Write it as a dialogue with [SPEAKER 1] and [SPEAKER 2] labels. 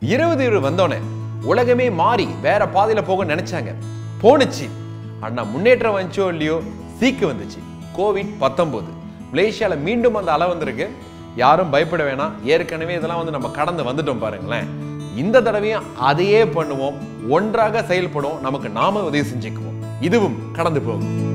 [SPEAKER 1] 20 வந்தோடனே உலகமே மாறி வேற பாதையில போக நினைச்சாங்க, போனுச்சு. ஆனா முன்னேற்றம் வந்துச்சோ இல்லையோ, சீக்கு வந்துச்சு. COVID-19 மலேசியால மீண்டும் அந்த அலை வந்திருக்கு. யாரும் பயப்பட வேணாம், ஏற்கனவே இதெல்லாம் நம்ம கடந்து வந்துட்டோம் பாருங்களேன். இந்த தடவையும் அதையே பண்ணுவோம், ஒன்றாக செயல்படுவோம், நமக்கு நாம உதவி செஞ்சுக்குவோம், இதுவும் கடந்து போகும்.